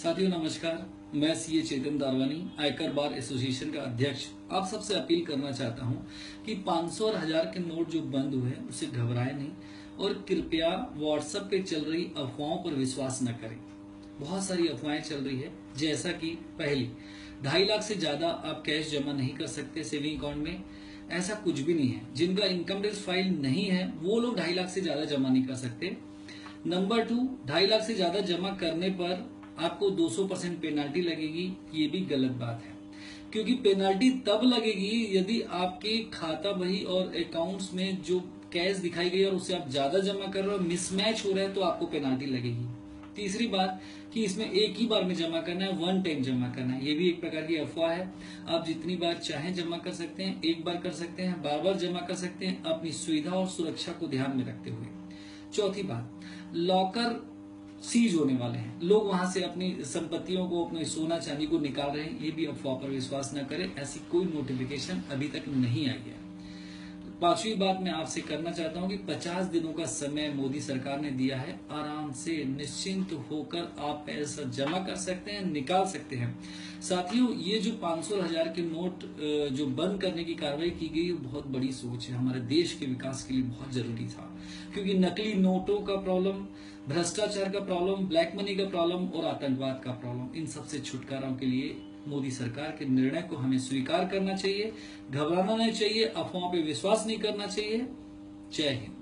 साथियों नमस्कार, मैं सीए चेतन दारवानी, आयकर बार एसोसिएशन का अध्यक्ष आप सबसे अपील करना चाहता हूं कि 500 और 1000 के नोट जो बंद हुए उससे घबराएं नहीं और कृपया व्हाट्सएप पे चल रही अफवाहों पर विश्वास न करें। बहुत सारी अफवाहें चल रही है, जैसा कि पहली 2.5 लाख से ज्यादा आप कैश जमा नहीं कर सकते सेविंग अकाउंट में। ऐसा कुछ भी नहीं है। जिनका इनकम टैक्स फाइल नहीं है वो लोग 2.5 लाख से ज्यादा जमा नहीं कर सकते। नंबर 2, 2.5 लाख से ज्यादा जमा करने पर आपको 200% पेनाल्टी लगेगी। ये भी गलत बात है, क्योंकि पेनाल्टी तब लगेगी यदि आपके खाता बही और अकाउंट्स में जो कैश दिखाई गई और उससे आप ज्यादा जमा कर रहे हो, मिसमैच हो रहा है, तो आपको पेनाल्टी लगेगी। तीसरी बात कि इसमें एक ही बार में जमा करना है, वन टाइम जमा करना है। ये भी एक प्रकार की अफवाह है। आप जितनी बार चाहें जमा कर सकते हैं, एक बार कर सकते हैं, बार बार जमा कर सकते हैं, अपनी सुविधा और सुरक्षा को ध्यान में रखते हुए। चौथी बात, लॉकर सीज होने वाले हैं। लोग वहां से अपनी संपत्तियों को, अपने सोना चांदी को निकाल रहे हैं। ये भी अफवाह पर विश्वास न करें। ऐसी कोई नोटिफिकेशन अभी तक नहीं आई है। पांचवी बात मैं आपसे करना चाहता हूं कि 50 दिनों का समय मोदी सरकार ने दिया है। आराम से निश्चिंत होकर आप पैसा जमा कर सकते हैं, निकाल सकते हैं। साथियों, ये जो 500 और 1000 के नोट जो बंद करने की कार्रवाई की गई, बहुत बड़ी सोच है। हमारे देश के विकास के लिए बहुत जरूरी था, क्योंकि नकली नोटों का प्रॉब्लम, भ्रष्टाचार का प्रॉब्लम, ब्लैक मनी का प्रॉब्लम और आतंकवाद का प्रॉब्लम, इन सबसे छुटकारा के लिए मोदी सरकार के निर्णय को हमें स्वीकार करना चाहिए। घबराना नहीं चाहिए, अफवाहों पे विश्वास नहीं करना चाहिए। जय हिंद।